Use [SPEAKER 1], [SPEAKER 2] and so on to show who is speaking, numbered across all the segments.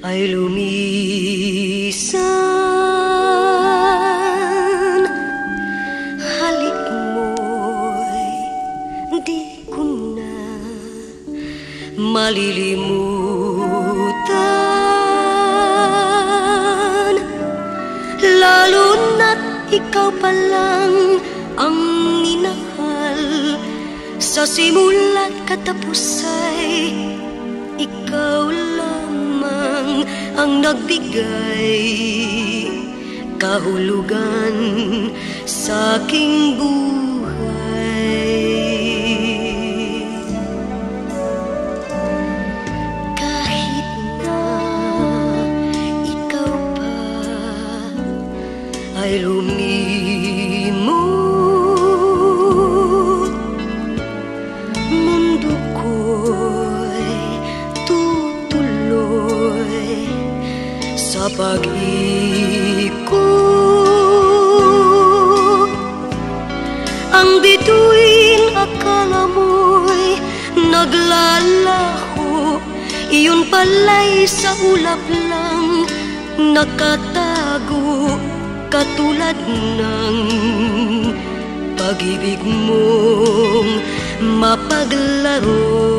[SPEAKER 1] ay lumisan. Halik mo'y di ko na malilimutan, lalo na't ikaw pa lang ang minahal. Sa simula't katapos ay ikaw lamang ang nagbigay kahulugan sa aking buhay. Kahit na ikaw pa ay lumimot, mundo ko'y tutuloy sa pag-ikot. Ang bituin akala mo'y naglalaho, iyon pala'y sa ulap lang nakatago, katulad ng pag-ibig mong mapaglaro.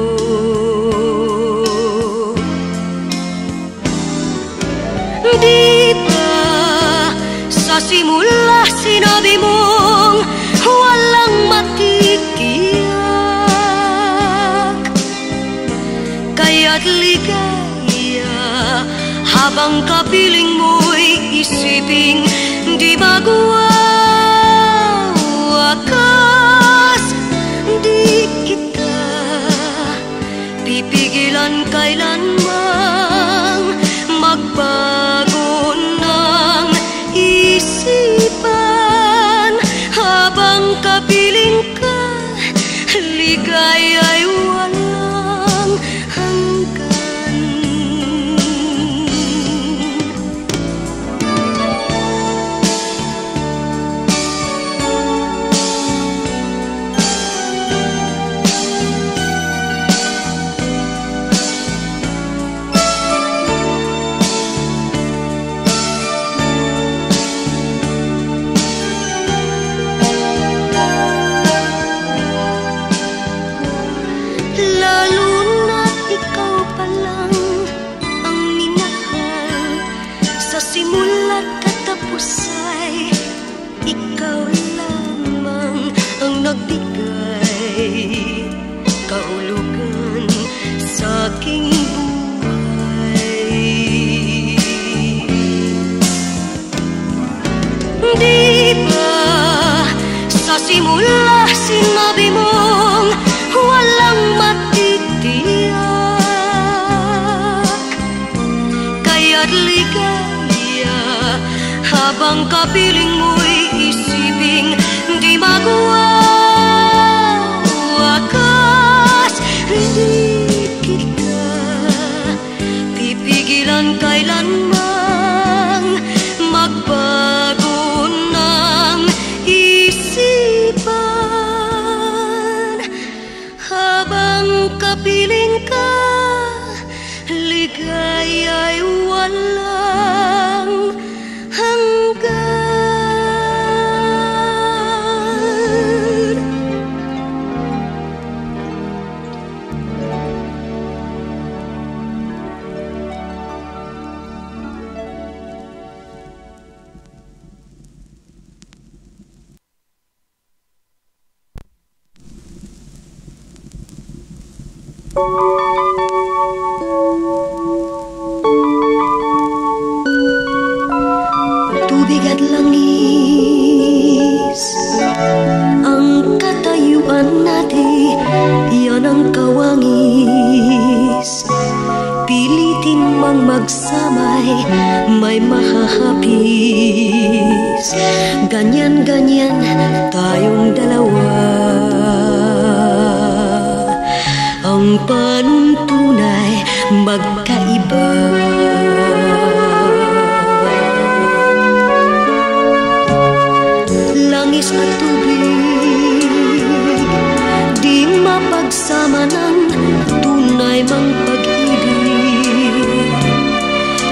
[SPEAKER 1] Di ba sa simula sinabi mong walang matitiyak, kaya't ligaya habang kapiling mo'y isiping di magwawakas. Di kita pipigilan kailanmang magbago ng isipan. Habang kapiling ka, ligaya'y walang hanggan. Simula't katapos ay ikaw lamang ang nagbigay kahulugan sa aking buhay. Di ba sa simula sinabi mong walang matitiyak, kaya't ligay habang kapiling mo'y isiping di magwawakas. Hindi kita pipigilan kailanmang magbago ng isipan. Habang kapiling ka, ligaya'y walang hanggan. Tubig at langis ang katayuan natin, yan ang kawangis. Pilitin mang magsamay, may mahahapis. Ganyan-ganyan tayong dalawa, ang panuntunay magkaiba. Langis at tubig, di mapagsama ng tunay mang pag-ibig.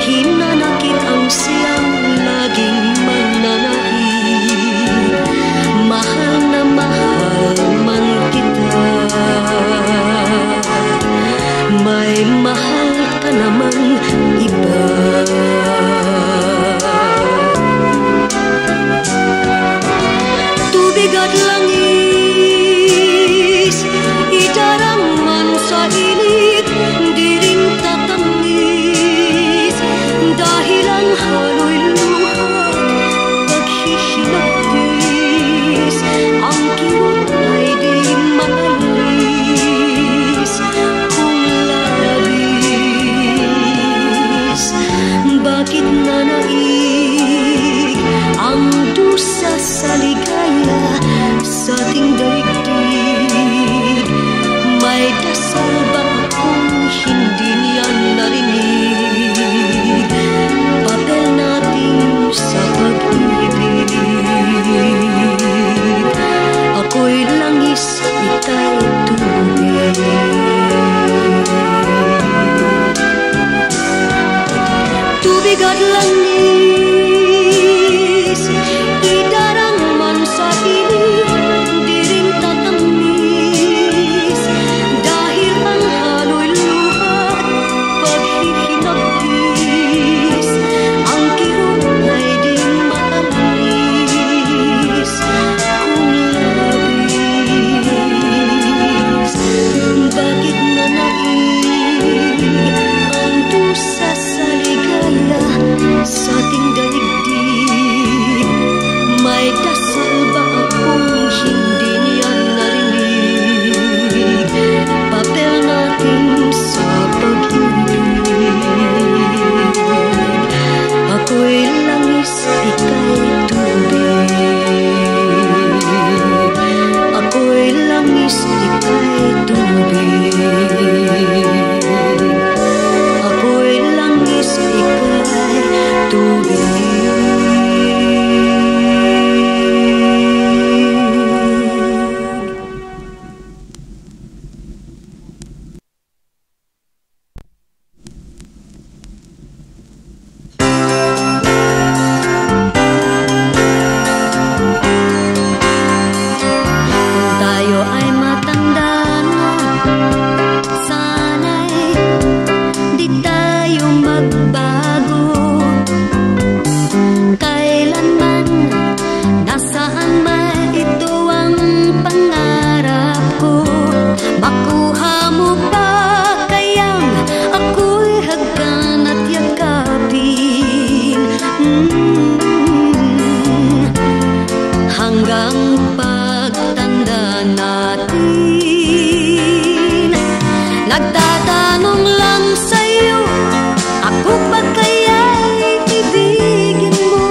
[SPEAKER 1] Nagtatanong lang sa'yo, ako ba kaya'y ibigin mo?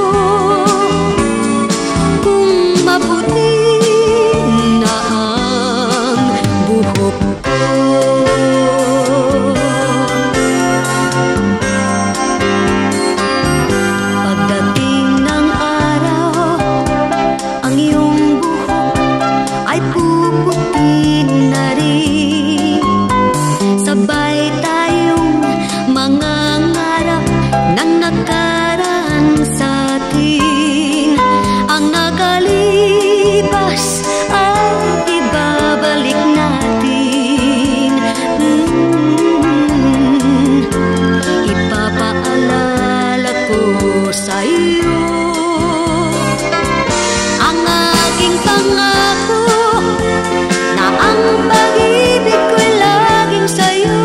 [SPEAKER 1] Kung mabuti na ang buhok ko. Pagdating ng araw, ang iyong buhok ay puputi na rin. Sabay tayong mangangarap ng nakaraan sa atin. Ang nakalipas ay ibabalik natin. Ipapaalala ko sa'yo ang aking pangako na ang pag-ibig ko'y laging sa'yo.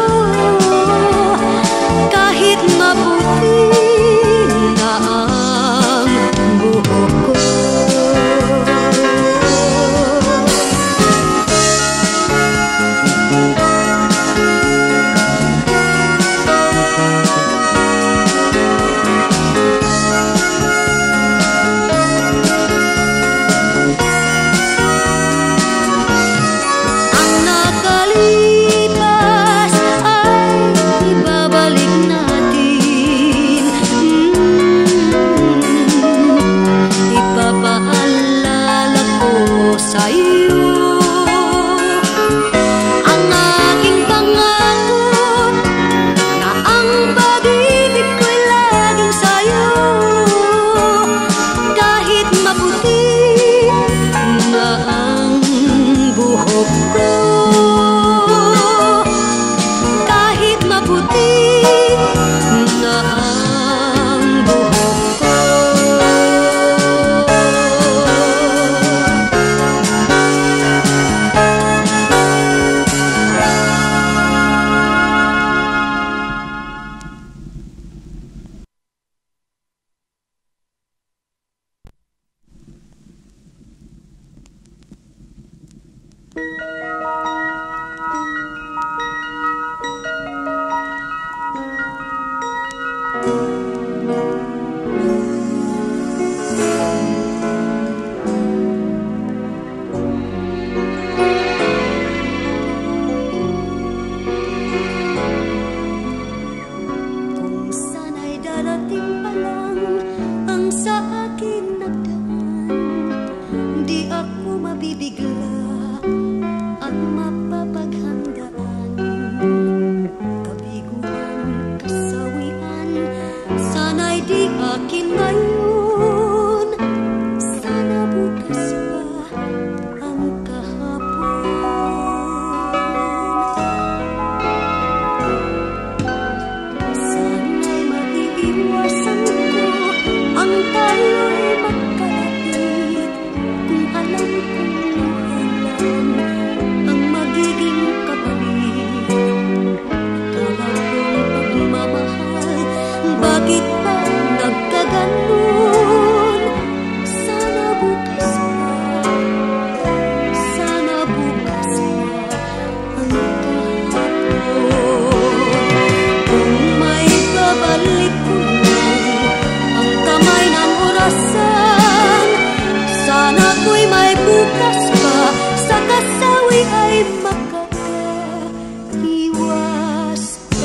[SPEAKER 1] Kahit maputi na ang buhok ko. Ang nakalipas ay ibabalik natin. Ipapaalala ko sa'yo ang aking pangako na ang pag-ibig ko'y laging sa'yo. Kahit maputi na ang buhok ko. Kahit maputi na ang buhok ko. Kung sana'y darating pa lang ang sa akin nagdaan, di ako mabibigla at mapapaghandaan. Kabiguan, kasawian, sana'y di akin ngayon. Sana bukas pa ang kahapon. Sana'y maiiwasan ko ang tayo'y magkalapit. Kung alam kong alam ang magiging kapalit. Akala kong pagmamahal, bakit pa nagkaganon? Sana bukas pa, sana bukas pa ang kahapon. Kung may babalik ko lang ang kamay ng orasan, sana ko'y may bukas pa, sa kasawi ay makakaiwas pa.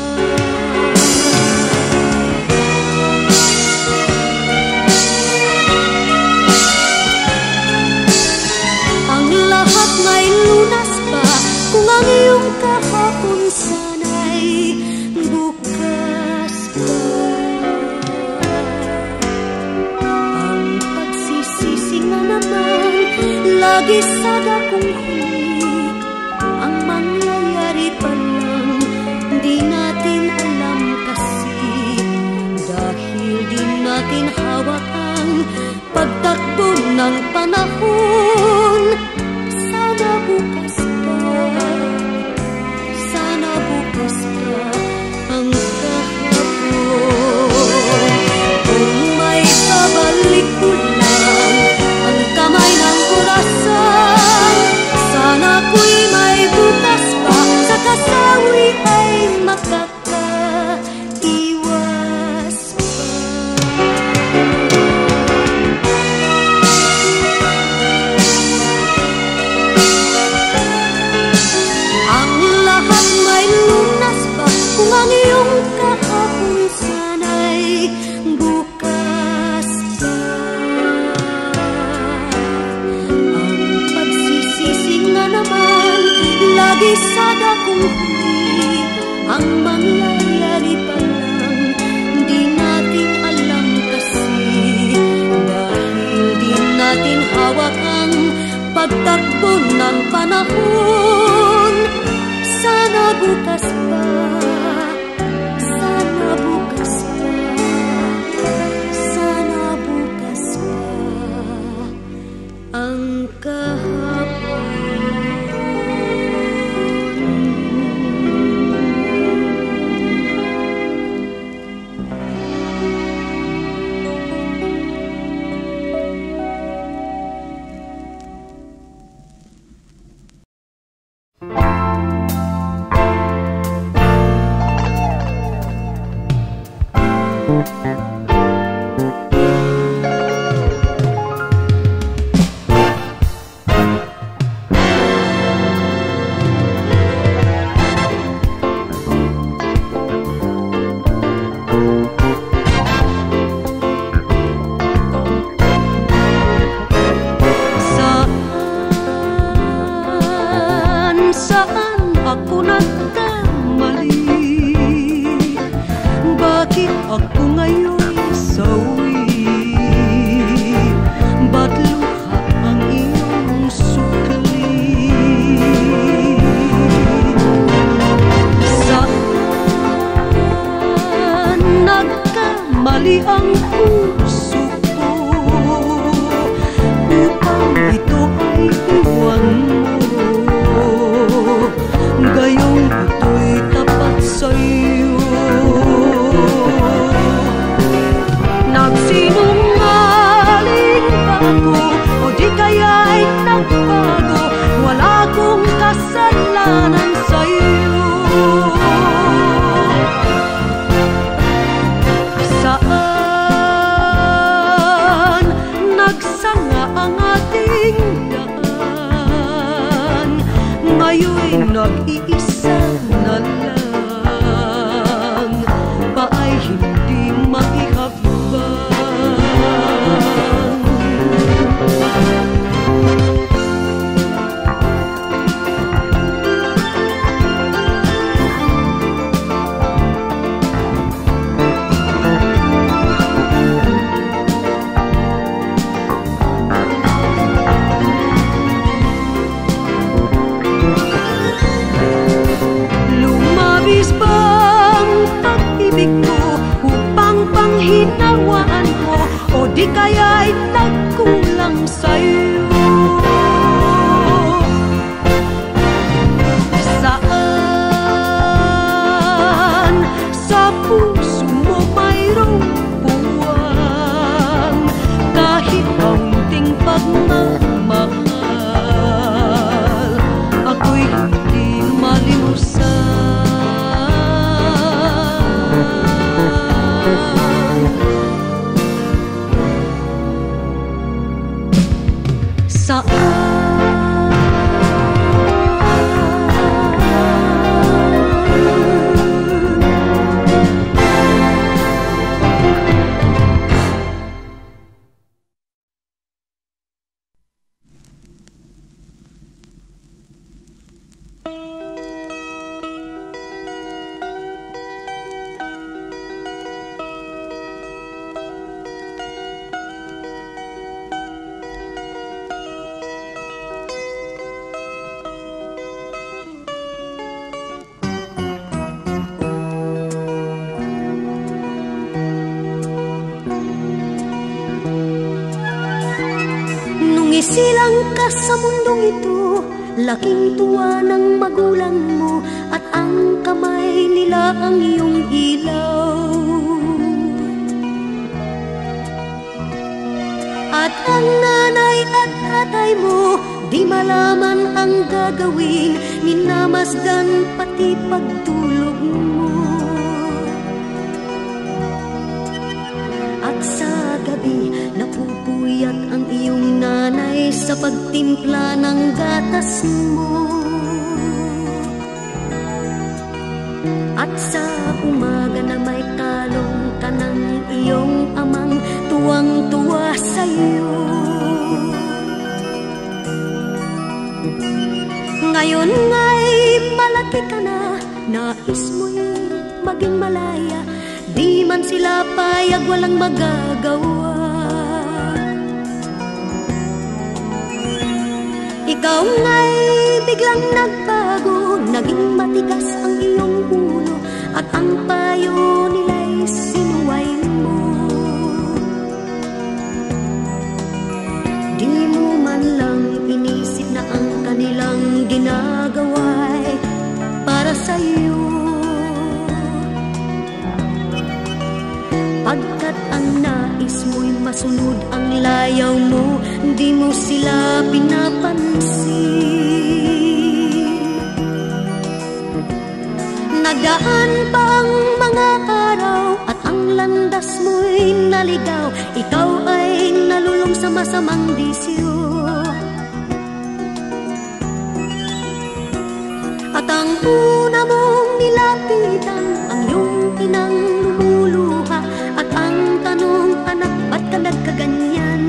[SPEAKER 1] Ang lahat may lunas pa, kung ang iyong kahapon sana'y bukas pa. Ang pagsisisi nga naman, lagi sada kong huli. Ang mangyayari pa lang, di natin alam kasi. Dahil di natin hawak ang pagtakbo ng panahon. Sana bukas pa, sana bukas pa ang kahapon. Kung may babalik ko lang ang kamay ng orasan, sana ko'y may bukas pa, sa kasawi kung ang iyong kahapon sana'y bukas pa. Ang pagsisisi nga naman lagi sa dakong huli, ang mangyayari pa lang di natin alam kasi, dahil di natin hawak ang pagtakbo ng panahon. Sana bukas pa, sana bukas pa, sana bukas pa ang kahapon. Saan ako nagkamali? Bakit ako ngayon sawi? Ba't luha ang iyong sukli? Saan nagkamali ang puso ko upang ito ay iwan mo? Gayong ito'y tapat sa'yo. Nagsinungaling ba ako o di kaya'y nagbago? Wala akong kasalanan sa'yo. Saan nagsanga ang ating daan? Ngayon'y nag-iisa na lang, paay hindi maihakbang. Hinawaan mo o di kaya'y nagkulang sa'yo. Saan sa puso mo mayroong puwang kahit kaunting pagmamahal, ako'y hindi malimusan. Isilang ka sa mundong ito, laking tuwa ng magulang mo, at ang kamay nila ang iyong ilaw. At ang nanay at tatay mo, di malaman ang gagawin, minamasdan pati pagtulog mo. At sa gabi, napupuyat ang iyong nanay sa pagtimpla ng gatas mo. At sa Ngayon nga'y malaki ka na, nais mo'y maging malaya, di man sila payag, walang magagawa. Ikaw nga'y biglang nagbago, naging matigas ang iyong ulo, at ang payo nila'y sinuway mo. Di mo man lang inisip na ang kanilang ginagawa'y para sa'yo. Pagkat ang nais mo'y masunod ang layaw mo, di mo sila pinapansin. Nagdaan pa ang mga araw at ang landas mo'y naligaw, ikaw ay nalulong sa masamang bisyo. At ang una mong nilapitan, ang iyong inang lumuluha, at ang tanong, anak, ba't ka nagkaganyan?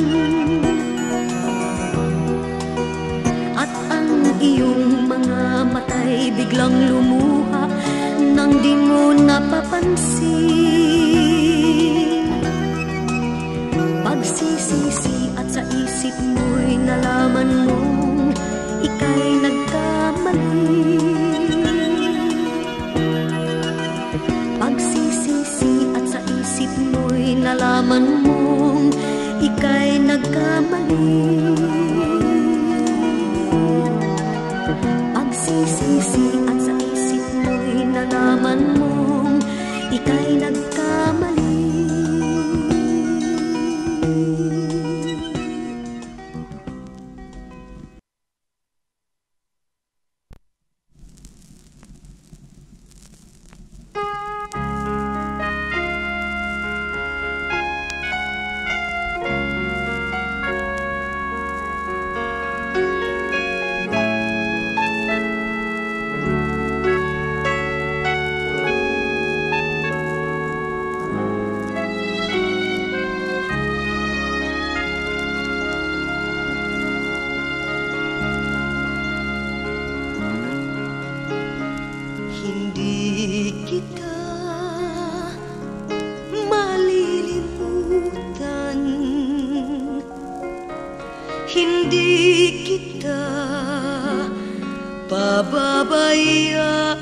[SPEAKER 1] At ang iyong mga mata'y biglang lumuha nang di mo napapansin. Pagsisisi at sa isip mo'y nalaman mong ika'y nagkamali. Pagsisisi at sa isip mo'y nalaman mong ika'y nagkamali. Pagsisisi at sa isip mo'y nalaman mong ika'y nagkamali. Hindi kita pababayaan,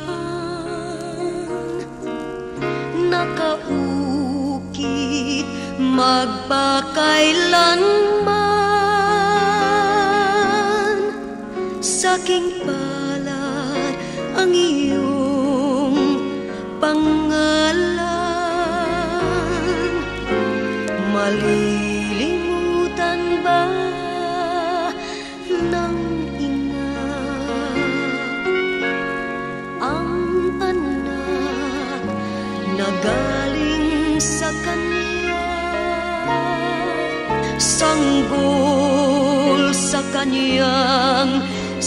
[SPEAKER 1] nakaukit magpakailanman. Saking palad ang iyong pangalan, malilimutan ba ng ina ang anak na galing sa kanya, sanggol sa kanyang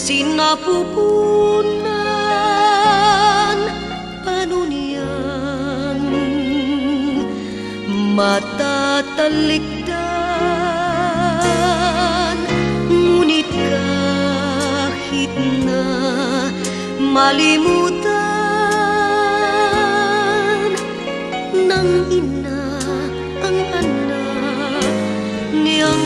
[SPEAKER 1] sinapupunan? Paano niyang matatalikdan? Ngunit kahit na malimutan ng ina ang anak niyang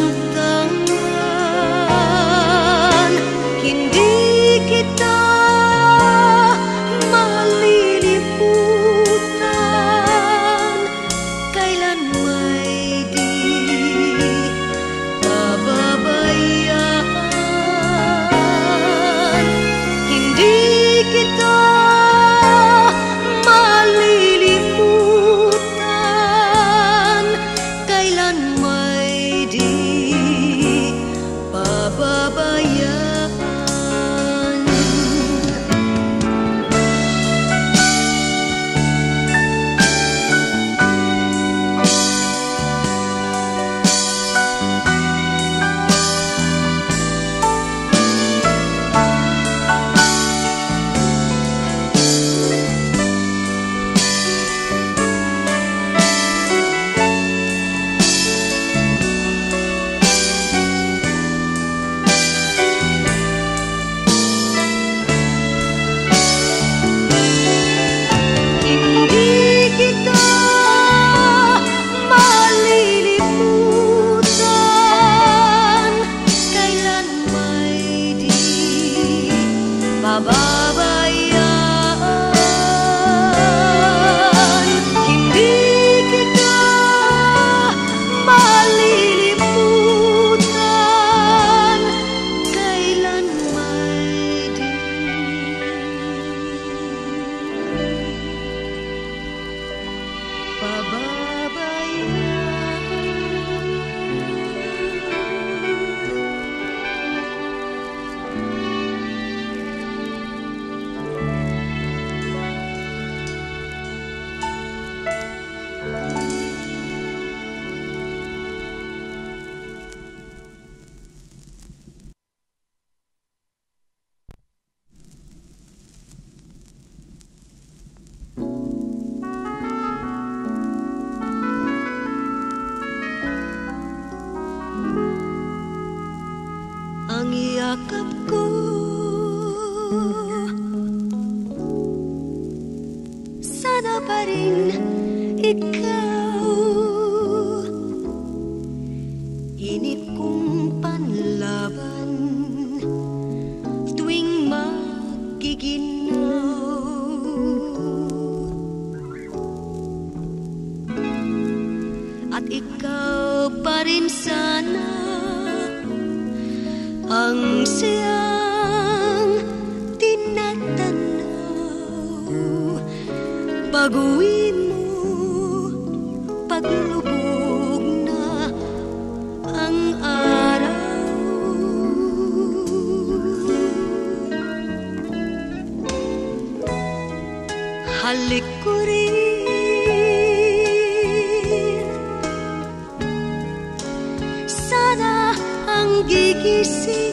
[SPEAKER 1] tangan, hindi kita malilimutan, kailan may di pababayaan. Hindi kita malilimutan, pababayaan. Hindi kita malilimutan kailanman din. Pababayaan. Ang yakap ko sana pa rin ikaw. Inip kong panlaban tuwing magiginaw. At ikaw pa rin sana ang siyang tinatanaw. Baguhin mo paglubog na ang araw. Halik ko rin sana ang gigising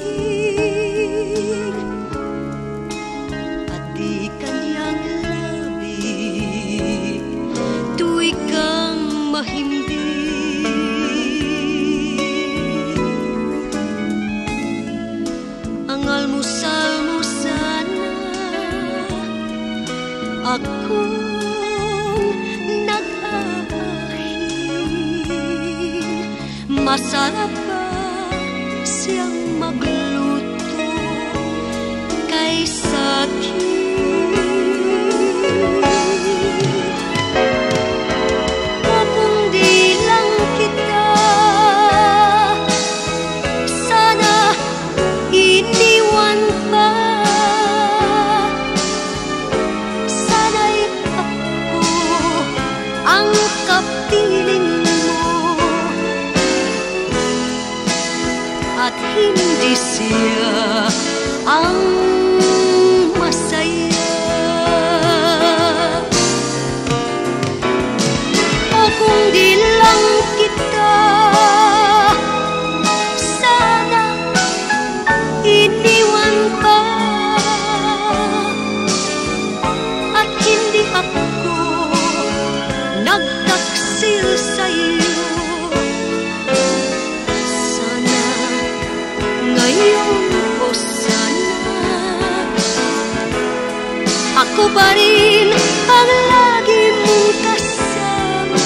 [SPEAKER 1] at di kanyang labi tuwing kang mahimbing. Ang almusal mo sana akong nag-aahing. Masarap siyang magluto kaysa akin. O kung di lang kita sana iniwan pa, sana'y ako ang kapiling at hindi siya ang masaya. O kung di lang kita sana iniwan pa, at hindi ako nagtaksil sa'yo. Ngayon o sana ako pa rin ang lagi mong kasama.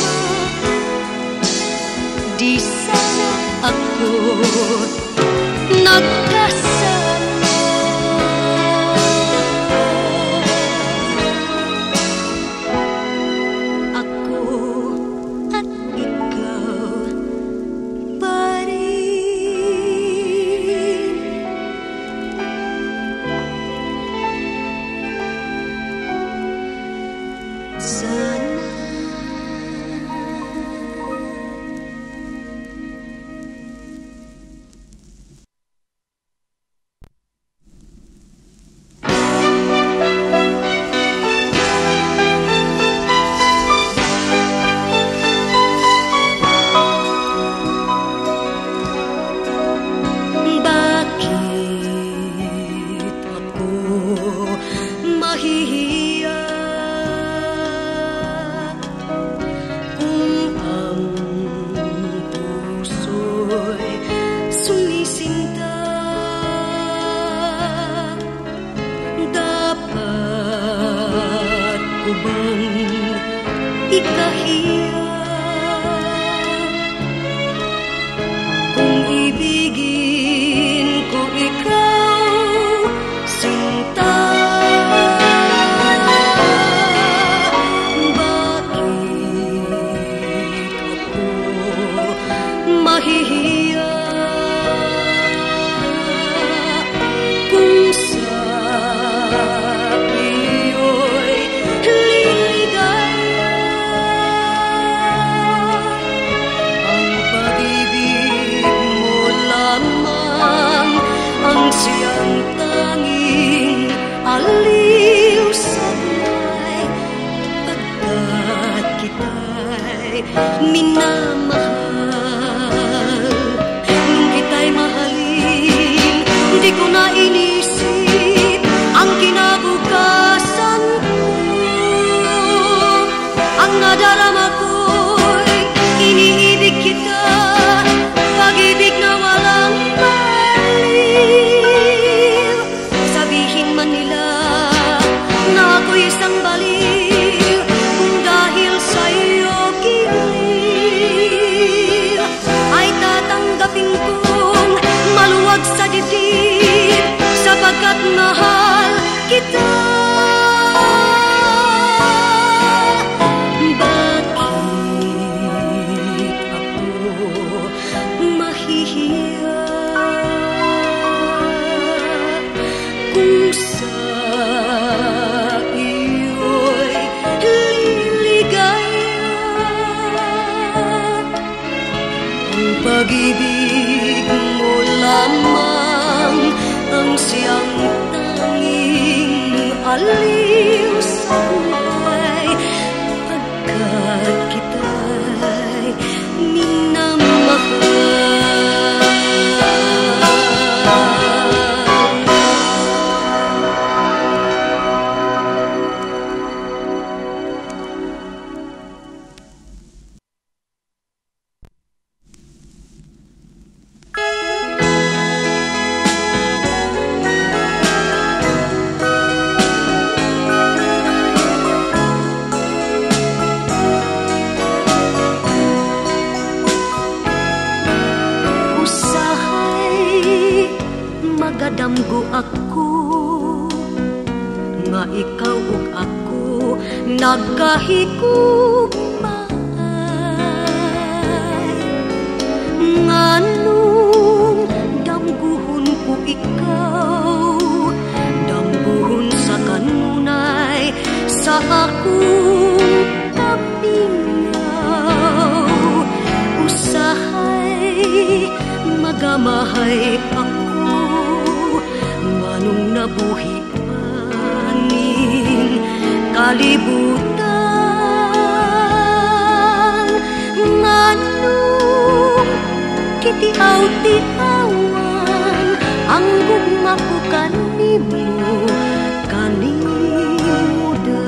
[SPEAKER 1] Di sana ako nagkasala. Ako at ikaw pa rin. ikahiya. Kung ibigin ko ikaw, sinta kung sa iyo'y liligaya. Ang pag-ibig mo lamang ang siyang tanging aliw sa buhay, pagkat kita'y minamahal. Damgo ako nga ikaw ug ako nagkahigugmay. Nganong damguhon ko ikaw, damguhon sa kanunay sa akong kamingaw. Usahay magamahay ako nung nabuhi maning kalibutan. Nganong kitiaw-tiawan ang gugma ko kanimo kanimuda.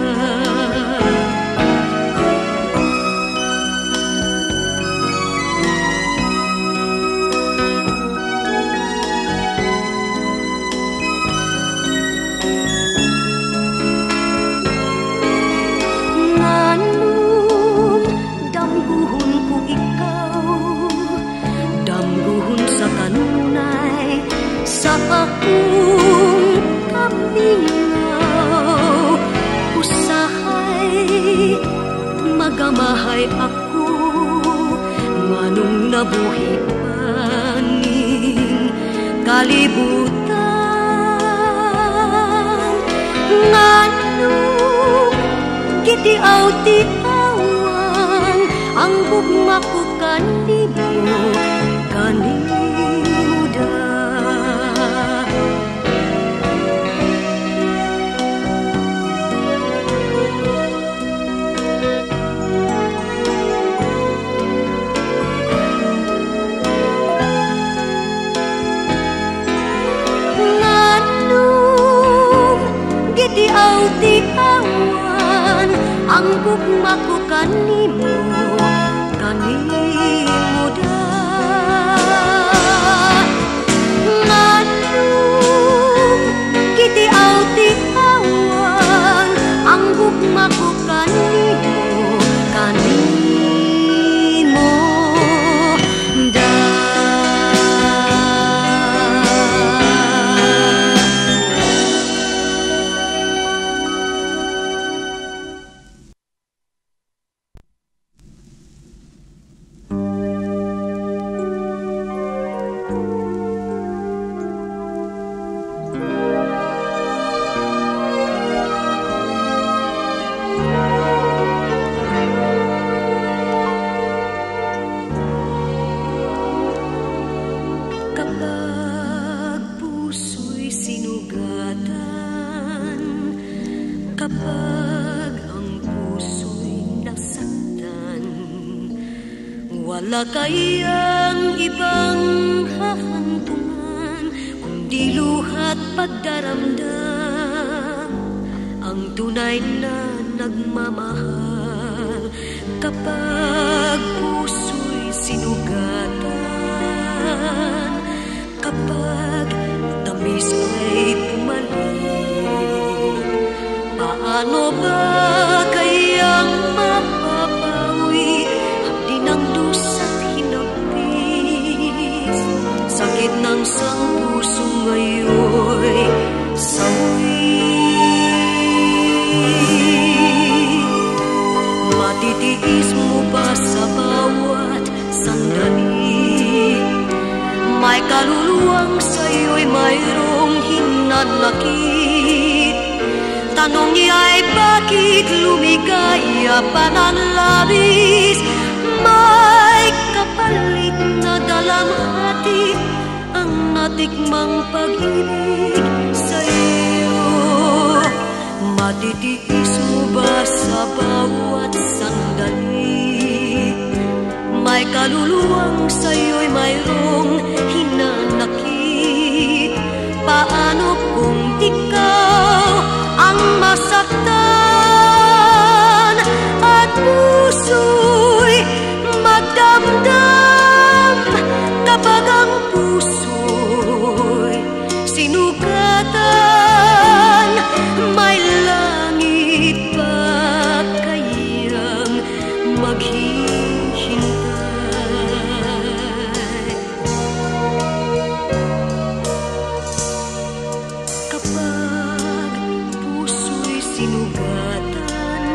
[SPEAKER 1] Sa akong kamingaw, usahay magamahay ako nganong nabuhi maning kalibutan. Nganong kitiaw-tiawan ang gugma ko kanimo kanimuda. Kitiaw-tiawan ang gugma ko kanimo kanimuda. Nganong kitiaw-tiawan ang gugma ko kanimo kanimuda. Kapag ang puso'y nasaktan, wala kayang ibang hahantungan kundi luha't pagdaramdam. Ang tunay na nagmamahal kapag puso'y sinugatan, kapag tamis ay pumalit. Paano ba kayang mapapawi hapdi ng dusa't hinapis? Sakit ng sang puso ngayon'y sawi. Matitiis mo ba sa bawat sandali? May kaluluwang sa'yo'y mayroong hinala. nananakit. Tanong niya ay bakit lumigaya pa ng labis. May kapalit na dalamhati ang natikmang pag-ibig sa'yo. Matitiis mo ba sa bawat sandali? May kaluluwang sa'yo'y mayroong hinanakit. Paano kung ikaw ang masaktan at puso'y magdamdam kapag ang puso'y sinugatan? May langit pa kayang maghihintay? Kapag puso'y sinugatan,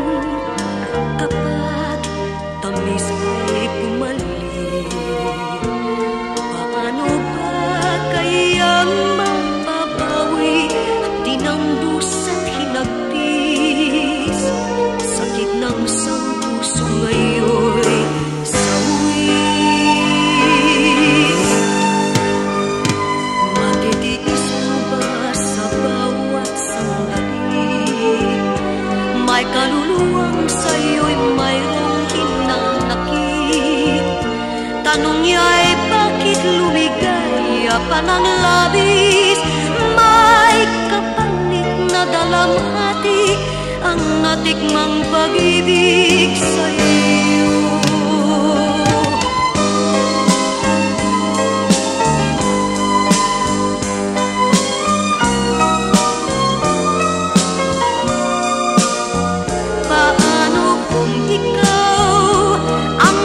[SPEAKER 1] kapag tamis ay bumalik, paano ba kayang mapapawi at tinambus at hinagpis? Sakit ng isang puso ngayon'y sawi. Matitiis mo ba sa bawat sandali? May kaluluwang sa'yo'y mayroong hinanakit. Tanong niya ay bakit lumigaya pa ng labis. May kapalit na dalamhati ang natikmang pag-ibig sa'yo. Paano kung ikaw ang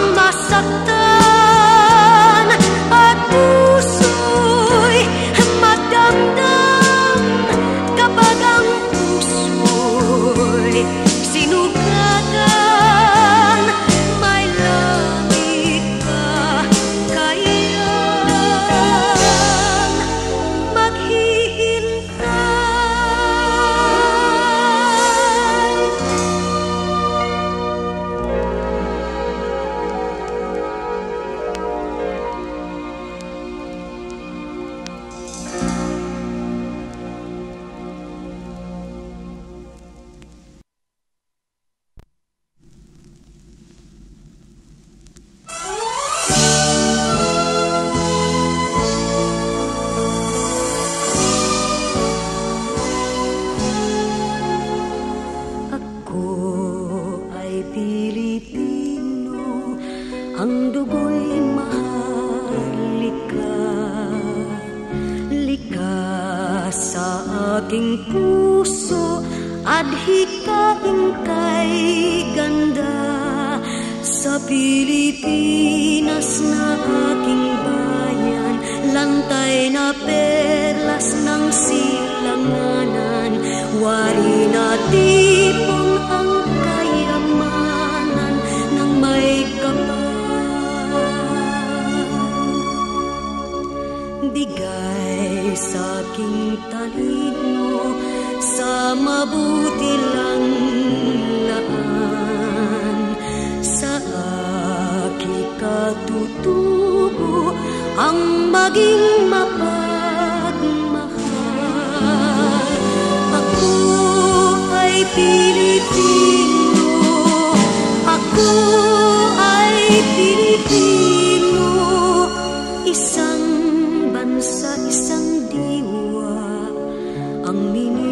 [SPEAKER 1] masaktan at puso'y magdamdam kapag ang puso'y sinugatan? May langit pa kayang maghihintay? Ako ay Pilipino, ang dugo'y mahalika. Likas sa aking puso, adhikain kay ganda. Sa Pilipinas na aking bayan, lantay na perlas ng silanganan. Wari na tipon ang kayamanan ng may kapal. Bigay sa aking talino sa mabuti lang laan. Sa aking katutubo ang maging mapagmahal. Ako ay Pilipino, ako ay Pilipino, isang bansa, isang diwa ang